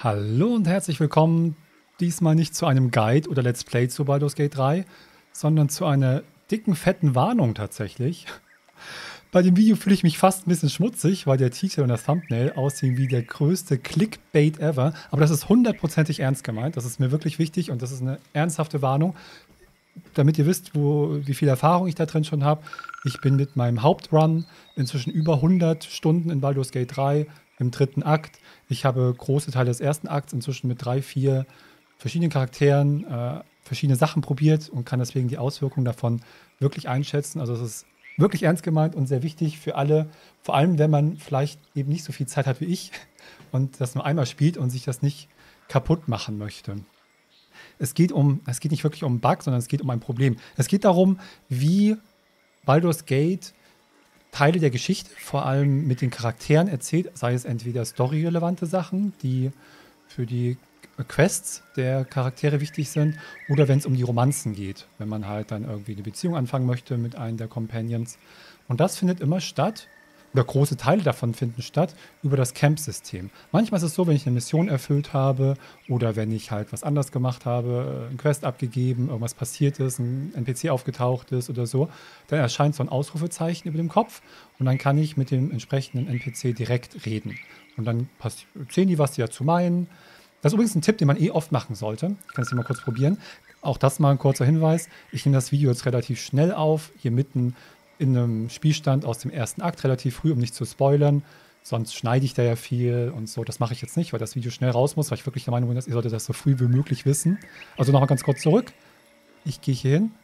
Hallo und herzlich willkommen. Diesmal nicht zu einem Guide oder Let's Play zu Baldur's Gate 3, sondern zu einer dicken, fetten Warnung tatsächlich. Bei dem Video fühle ich mich fast ein bisschen schmutzig, weil der Titel und das Thumbnail aussehen wie der größte Clickbait ever. Aber das ist hundertprozentig ernst gemeint. Das ist mir wirklich wichtig und das ist eine ernsthafte Warnung, damit ihr wisst, wie viel Erfahrung ich da drin schon habe. Ich bin mit meinem Hauptrun inzwischen über 100 Stunden in Baldur's Gate 3 im dritten Akt. Ich habe große Teile des ersten Akts inzwischen mit 3, 4 verschiedenen Charakteren verschiedene Sachen probiert und kann deswegen die Auswirkungen davon wirklich einschätzen. Also es ist wirklich ernst gemeint und sehr wichtig für alle, vor allem wenn man vielleicht eben nicht so viel Zeit hat wie ich und das nur einmal spielt und sich das nicht kaputt machen möchte. Es geht nicht wirklich um einen Bug, sondern es geht um ein Problem. Es geht darum, wie Baldur's Gate Teile der Geschichte, vor allem mit den Charakteren erzählt, sei es entweder storyrelevante Sachen, die für die Quests der Charaktere wichtig sind, oder wenn es um die Romanzen geht, wenn man halt dann irgendwie eine Beziehung anfangen möchte mit einem der Companions. Und das findet immer statt, oder große Teile davon finden statt, über das Camp-System. Manchmal ist es so, wenn ich eine Mission erfüllt habe oder wenn ich halt was anders gemacht habe, eine Quest abgegeben, irgendwas passiert ist, ein NPC aufgetaucht ist oder so, dann erscheint so ein Ausrufezeichen über dem Kopf und dann kann ich mit dem entsprechenden NPC direkt reden. Und dann sehen die, was die dazu meinen. Das ist übrigens ein Tipp, den man oft machen sollte. Ich kann es hier mal kurz probieren. Auch das mal ein kurzer Hinweis. Ich nehme das Video jetzt relativ schnell auf, hier mitten in einem Spielstand aus dem ersten Akt, relativ früh, um nicht zu spoilern. Sonst schneide ich da ja viel und so. Das mache ich jetzt nicht, weil das Video schnell raus muss, weil ich wirklich der Meinung bin, dass ihr solltet das so früh wie möglich wissen. Also nochmal ganz kurz zurück. Ich gehe hier hin.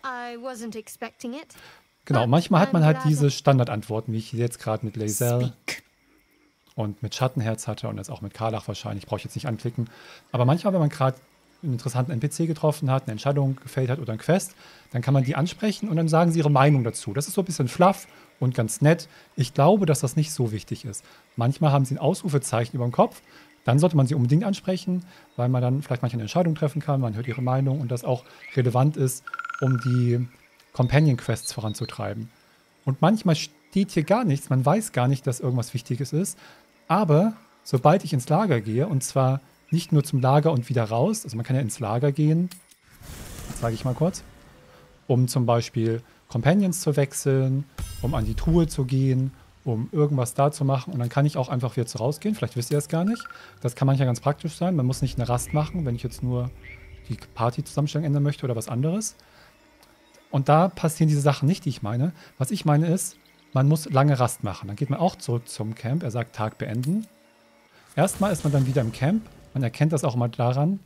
Genau, manchmal hat man halt diese Standardantworten, wie ich jetzt gerade mit Lae'zel und mit Schattenherz hatte und jetzt auch mit Karlach wahrscheinlich. Brauche ich jetzt nicht anklicken. Aber manchmal, wenn man gerade einen interessanten NPC getroffen hat, eine Entscheidung gefällt hat oder ein Quest, dann kann man die ansprechen und dann sagen sie ihre Meinung dazu. Das ist so ein bisschen fluff und ganz nett. Ich glaube, dass das nicht so wichtig ist. Manchmal haben sie ein Ausrufezeichen über dem Kopf. Dann sollte man sie unbedingt ansprechen, weil man dann vielleicht manchmal eine Entscheidung treffen kann. Man hört ihre Meinung und das auch relevant ist, um die Companion-Quests voranzutreiben. Und manchmal steht hier gar nichts. Man weiß gar nicht, dass irgendwas Wichtiges ist. Aber sobald ich ins Lager gehe, und zwar nicht nur zum Lager und wieder raus, also man kann ja ins Lager gehen, das zeige ich mal kurz, um zum Beispiel Companions zu wechseln, um an die Truhe zu gehen, um irgendwas da zu machen und dann kann ich auch einfach wieder zu rausgehen, vielleicht wisst ihr das gar nicht. Das kann manchmal ganz praktisch sein, man muss nicht eine Rast machen, wenn ich jetzt nur die Party-Zusammenstellung ändern möchte oder was anderes. Und da passieren diese Sachen nicht, die ich meine. Was ich meine ist, man muss lange Rast machen. Dann geht man auch zurück zum Camp, er sagt Tag beenden. Erstmal ist man dann wieder im Camp. Man erkennt das auch mal daran.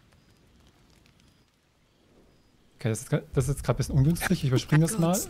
Okay, das ist jetzt gerade ein bisschen ungünstig. Ich überspringe das mal.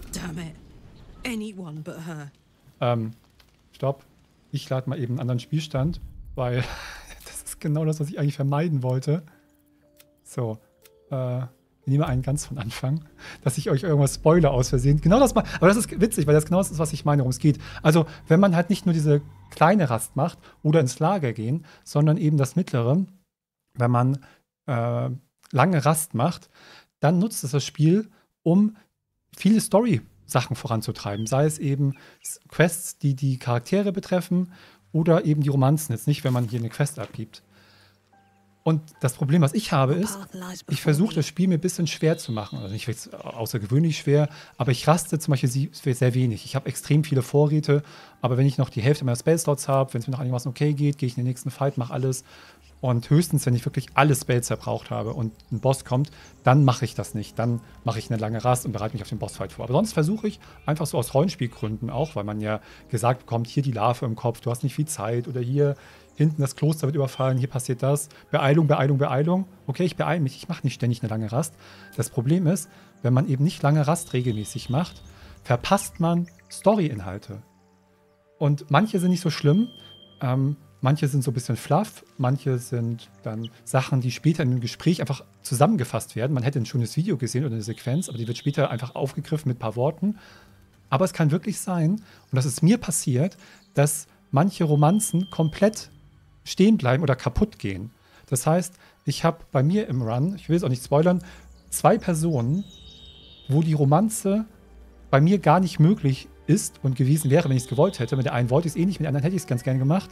Stopp. Ich lade mal eben einen anderen Spielstand, weil das ist genau das, was ich eigentlich vermeiden wollte. So. Ich nehme einen ganz von Anfang, dass ich euch irgendwas spoiler aus Versehen. Genau das mal. Aber das ist witzig, weil das genau das ist, was ich meine, worum es geht. Also, wenn man halt nicht nur diese kleine Rast macht oder ins Lager gehen, sondern eben das mittlere, wenn man lange Rast macht, dann nutzt es das Spiel, um viele Story-Sachen voranzutreiben. Sei es eben Quests, die die Charaktere betreffen oder eben die Romanzen. Jetzt nicht, wenn man hier eine Quest abgibt. Und das Problem, was ich habe, ist, ich versuche das Spiel mir ein bisschen schwer zu machen. Also nicht außergewöhnlich schwer, aber ich raste zum Beispiel sehr wenig. Ich habe extrem viele Vorräte, aber wenn ich noch die Hälfte meiner Spellslots habe, wenn es mir noch einigermaßen okay geht, gehe ich in den nächsten Fight, mache alles. Und höchstens, wenn ich wirklich alle Spells verbraucht habe und ein Boss kommt, dann mache ich das nicht. Dann mache ich eine lange Rast und bereite mich auf den Bossfight vor. Aber sonst versuche ich einfach so aus Rollenspielgründen auch, weil man ja gesagt bekommt, hier die Larve im Kopf, du hast nicht viel Zeit oder hier hinten das Kloster wird überfallen, hier passiert das. Beeilung, Beeilung, Beeilung. Okay, ich beeile mich, ich mache nicht ständig eine lange Rast. Das Problem ist, wenn man eben nicht lange Rast regelmäßig macht, verpasst man Story-Inhalte. Und manche sind nicht so schlimm, manche sind so ein bisschen fluff, manche sind dann Sachen, die später in einem Gespräch einfach zusammengefasst werden. Man hätte ein schönes Video gesehen oder eine Sequenz, aber die wird später einfach aufgegriffen mit ein paar Worten. Aber es kann wirklich sein, und das ist mir passiert, dass manche Romanzen komplett stehen bleiben oder kaputt gehen. Das heißt, ich habe bei mir im Run, ich will es auch nicht spoilern, 2 Personen, wo die Romanze bei mir gar nicht möglich ist und gewesen wäre, wenn ich es gewollt hätte. Mit der einen wollte ich es eh nicht, mit der anderen hätte ich es ganz gerne gemacht.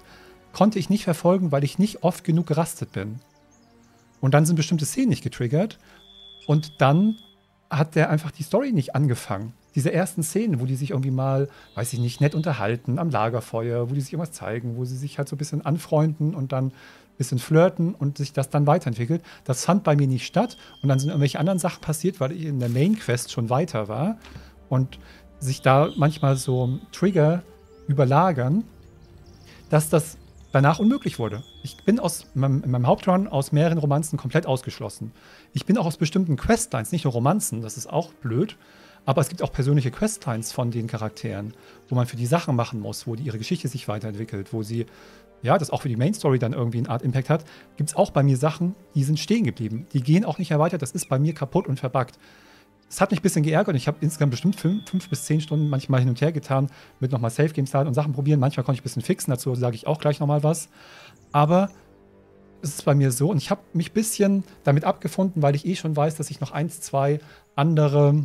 konnte ich nicht verfolgen, weil ich nicht oft genug gerastet bin. Und dann sind bestimmte Szenen nicht getriggert. Und dann hat der einfach die Story nicht angefangen. Diese ersten Szenen, wo die sich irgendwie mal, weiß ich nicht, nett unterhalten am Lagerfeuer, wo die sich irgendwas zeigen, wo sie sich halt so ein bisschen anfreunden und dann ein bisschen flirten und sich das dann weiterentwickelt. Das fand bei mir nicht statt. Und dann sind irgendwelche anderen Sachen passiert, weil ich in der Main Quest schon weiter war. Und sich da manchmal so Trigger überlagern, dass das danach unmöglich wurde. Ich bin in meinem Hauptrun aus mehreren Romanzen komplett ausgeschlossen. Ich bin auch aus bestimmten Questlines, nicht nur Romanzen, das ist auch blöd, aber es gibt auch persönliche Questlines von den Charakteren, wo man für die Sachen machen muss, wo ihre Geschichte sich weiterentwickelt, wo sie, ja, das auch für die Main Story dann irgendwie eine Art Impact hat, gibt es auch bei mir Sachen, die sind stehen geblieben. Die gehen auch nicht mehr weiter, das ist bei mir kaputt und verbuggt. Es hat mich ein bisschen geärgert und ich habe insgesamt bestimmt 5 bis 10 Stunden manchmal hin und her getan, mit nochmal Safe Games laden und Sachen probieren. Manchmal konnte ich ein bisschen fixen, dazu sage ich auch gleich nochmal was. Aber es ist bei mir so und ich habe mich ein bisschen damit abgefunden, weil ich eh schon weiß, dass ich noch ein, zwei andere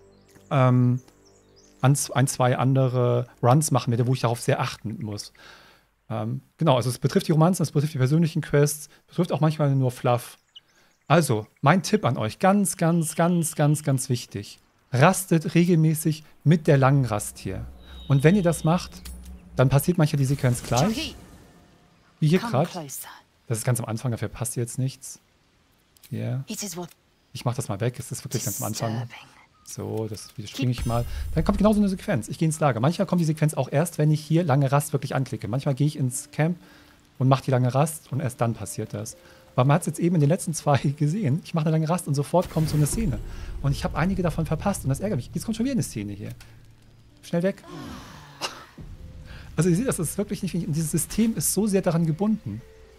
Runs machen werde, wo ich darauf sehr achten muss. Genau, also es betrifft die Romanzen, es betrifft die persönlichen Quests, es betrifft auch manchmal nur Fluff. Also, mein Tipp an euch, ganz, ganz, ganz, ganz, ganz wichtig. Rastet regelmäßig mit der langen Rast hier. Und wenn ihr das macht, dann passiert manchmal die Sequenz gleich. Wie hier gerade. Das ist ganz am Anfang, dafür passt jetzt nichts. Hier. Ich mache das mal weg, es ist wirklich ganz am Anfang. So, das springe ich mal. Dann kommt genau so eine Sequenz. Ich gehe ins Lager. Manchmal kommt die Sequenz auch erst, wenn ich hier lange Rast wirklich anklicke. Manchmal gehe ich ins Camp und mache die lange Rast und erst dann passiert das. Aber man hat es jetzt eben in den letzten 2 gesehen. Ich mache eine lange Rast und sofort kommt so eine Szene. Und ich habe einige davon verpasst und das ärgert mich. Jetzt kommt schon wieder eine Szene hier. Schnell weg. Also ihr seht, das ist wirklich nicht wenig. Und dieses System ist so sehr daran gebunden.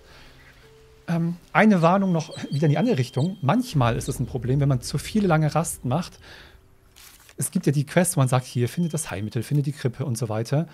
Eine Warnung noch wieder in die andere Richtung. Manchmal ist es ein Problem, wenn man zu viele lange Rasten macht. Es gibt ja die Quests, wo man sagt, hier, findet das Heilmittel, findet die Krippe und so weiter.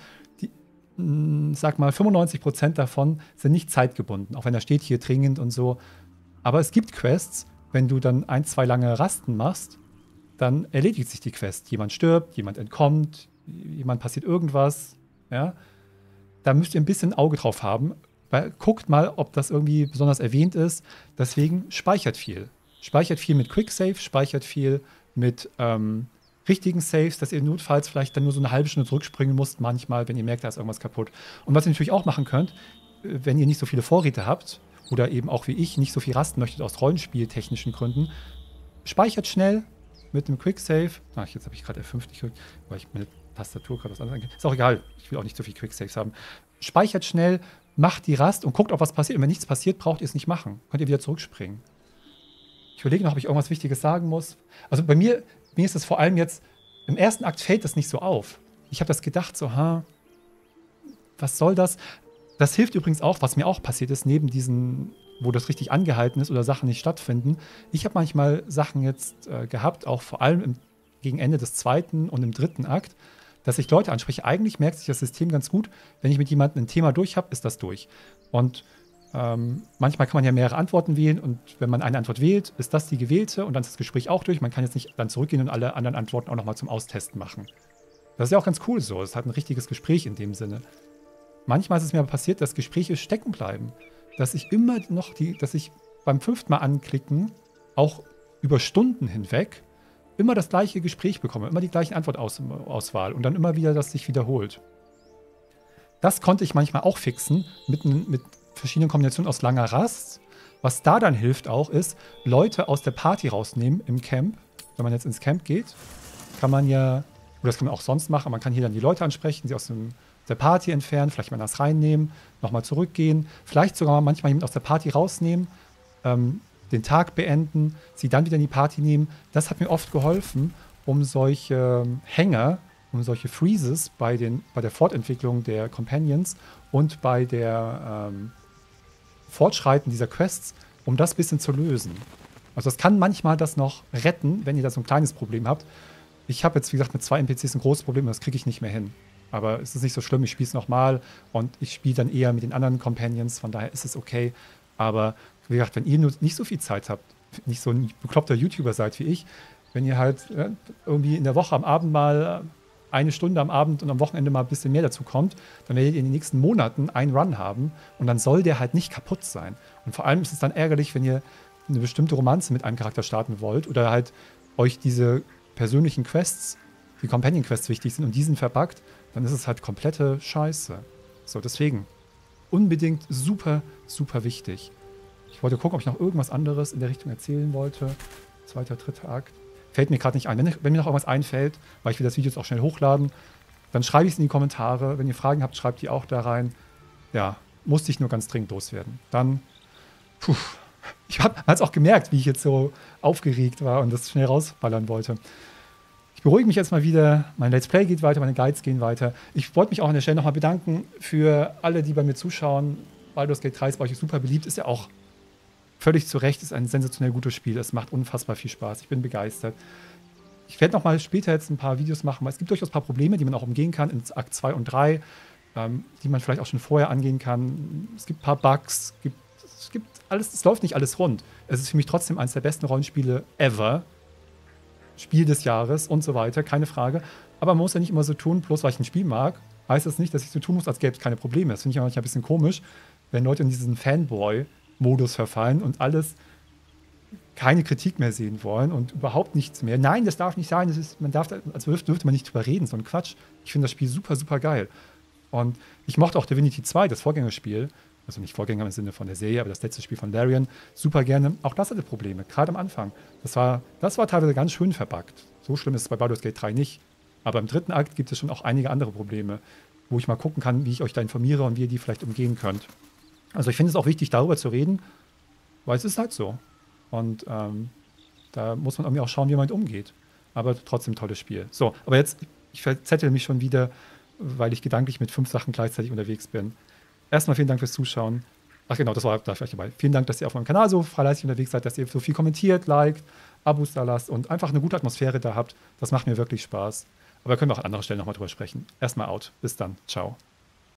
Sag mal, 95% davon sind nicht zeitgebunden, auch wenn da steht hier dringend und so. Aber es gibt Quests, wenn du dann 1, 2 lange Rasten machst, dann erledigt sich die Quest. Jemand stirbt, jemand entkommt, jemand passiert irgendwas. Ja? Da müsst ihr ein bisschen Auge drauf haben. Weil, guckt mal, ob das irgendwie besonders erwähnt ist. Deswegen speichert viel. Speichert viel mit Quicksave, speichert viel mit richtigen Saves, dass ihr notfalls vielleicht dann nur so eine halbe Stunde zurückspringen müsst, manchmal, wenn ihr merkt, da ist irgendwas kaputt. Und was ihr natürlich auch machen könnt, wenn ihr nicht so viele Vorräte habt oder eben auch wie ich nicht so viel rasten möchtet aus rollenspieltechnischen Gründen, speichert schnell mit einem Quicksave. Jetzt habe ich gerade F5 nicht gedrückt, weil ich meine Tastatur gerade was anderes angeht. Ist auch egal, ich will auch nicht so viel Quicksaves haben. Speichert schnell, macht die Rast und guckt, ob was passiert. Und wenn nichts passiert, braucht ihr es nicht machen. Könnt ihr wieder zurückspringen. Ich überlege noch, ob ich irgendwas Wichtiges sagen muss. Also bei mir ist es vor allem jetzt, im ersten Akt fällt das nicht so auf. Ich habe das gedacht, so, was soll das? Das hilft übrigens auch, was mir auch passiert ist, neben diesen, wo das richtig angehalten ist oder Sachen nicht stattfinden. Ich habe manchmal Sachen jetzt gehabt, auch vor allem gegen Ende des 2. und im 3. Akt, dass ich Leute anspreche. Eigentlich merkt sich das System ganz gut. Wenn ich mit jemandem ein Thema durch habe, ist das durch. Und manchmal kann man ja mehrere Antworten wählen und wenn man eine Antwort wählt, ist das die gewählte und dann ist das Gespräch auch durch. Man kann jetzt nicht dann zurückgehen und alle anderen Antworten auch nochmal zum Austesten machen. Das ist ja auch ganz cool so. Es hat ein richtiges Gespräch in dem Sinne. Manchmal ist es mir aber passiert, dass Gespräche stecken bleiben. Dass ich immer noch dass ich beim 5. Mal anklicken, auch über Stunden hinweg, immer das gleiche Gespräch bekomme, immer die gleiche Antwortauswahl und dann immer wieder das sich wiederholt. Das konnte ich manchmal auch fixen mit verschiedenen Kombinationen aus langer Rast. Was da dann hilft auch, ist, Leute aus der Party rausnehmen im Camp. Wenn man jetzt ins Camp geht, kann man ja, oder das kann man auch sonst machen, man kann hier dann die Leute ansprechen, sie aus der Party entfernen, vielleicht mal das reinnehmen, nochmal zurückgehen, vielleicht sogar manchmal jemand aus der Party rausnehmen, den Tag beenden, sie dann wieder in die Party nehmen. Das hat mir oft geholfen, um solche Hänger, um solche Freezes bei der Fortentwicklung der Companions und bei der Fortschreiten dieser Quests, um das ein bisschen zu lösen. Also das kann manchmal das noch retten, wenn ihr da so ein kleines Problem habt. Ich habe jetzt, wie gesagt, mit 2 NPCs ein großes Problem, das kriege ich nicht mehr hin. Aber es ist nicht so schlimm, ich spiele es nochmal und ich spiele dann eher mit den anderen Companions, von daher ist es okay. Aber wie gesagt, wenn ihr nur nicht so viel Zeit habt, nicht so ein bekloppter YouTuber seid wie ich, wenn ihr halt irgendwie in der Woche am Abend mal eine Stunde am Abend und am Wochenende mal ein bisschen mehr dazu kommt, dann werdet ihr in den nächsten Monaten einen Run haben und dann soll der halt nicht kaputt sein. Und vor allem ist es dann ärgerlich, wenn ihr eine bestimmte Romanze mit einem Charakter starten wollt oder halt euch diese persönlichen Quests, die Companion-Quests wichtig sind und diesen verbuggt, dann ist es halt komplette Scheiße. So, deswegen unbedingt super, super wichtig. Ich wollte gucken, ob ich noch irgendwas anderes in der Richtung erzählen wollte. Zweiter, dritter Akt. Fällt mir gerade nicht ein. Wenn mir noch irgendwas einfällt, weil ich will das Video jetzt auch schnell hochladen, dann schreibe ich es in die Kommentare. Wenn ihr Fragen habt, schreibt die auch da rein. Ja, musste ich nur ganz dringend loswerden. Dann, ich habe es auch gemerkt, wie ich jetzt so aufgeregt war und das schnell rausballern wollte. Ich beruhige mich jetzt mal wieder. Mein Let's Play geht weiter, meine Guides gehen weiter. Ich wollte mich auch an der Stelle nochmal bedanken für alle, die bei mir zuschauen. Baldur's Gate 3 ist bei euch super beliebt. Ist ja auch völlig zu Recht. Ist ein sensationell gutes Spiel. Es macht unfassbar viel Spaß. Ich bin begeistert. Ich werde nochmal später jetzt ein paar Videos machen, weil es gibt durchaus ein paar Probleme, die man auch umgehen kann in Akt 2 und 3, die man vielleicht auch schon vorher angehen kann. Es gibt ein paar Bugs. Es gibt alles, es läuft nicht alles rund. Es ist für mich trotzdem eines der besten Rollenspiele ever. Spiel des Jahres und so weiter, keine Frage. Aber man muss ja nicht immer so tun, bloß weil ich ein Spiel mag, heißt das nicht, dass ich so tun muss, als gäbe es keine Probleme. Das finde ich manchmal ein bisschen komisch, wenn Leute in diesen Fanboy-Modus verfallen und alles keine Kritik mehr sehen wollen und überhaupt nichts mehr. Nein, das darf nicht sein. Das ist, man darf, als dürfte man nicht drüber reden, so ein Quatsch. Ich finde das Spiel super, super geil. Und ich mochte auch Divinity 2, das Vorgängerspiel, also nicht Vorgänger im Sinne von der Serie, aber das letzte Spiel von Larian, super gerne. Auch das hatte Probleme, gerade am Anfang. Das war teilweise ganz schön verbuggt. So schlimm ist es bei Baldur's Gate 3 nicht. Aber im dritten Akt gibt es schon auch einige andere Probleme, wo ich mal gucken kann, wie ich euch da informiere und wie ihr die vielleicht umgehen könnt. Also ich finde es auch wichtig, darüber zu reden, weil es ist halt so. Und da muss man irgendwie auch schauen, wie man damit umgeht. Aber trotzdem tolles Spiel. So, aber jetzt, ich verzettel mich schon wieder, weil ich gedanklich mit 5 Sachen gleichzeitig unterwegs bin. Erstmal vielen Dank fürs Zuschauen. Ach genau, das war da vielleicht dabei. Vielen Dank, dass ihr auf meinem Kanal so freilässig unterwegs seid, dass ihr so viel kommentiert, liked, Abos da lasst und einfach eine gute Atmosphäre da habt. Das macht mir wirklich Spaß. Aber können wir auch an anderer Stelle nochmal drüber sprechen. Erstmal out. Bis dann. Ciao.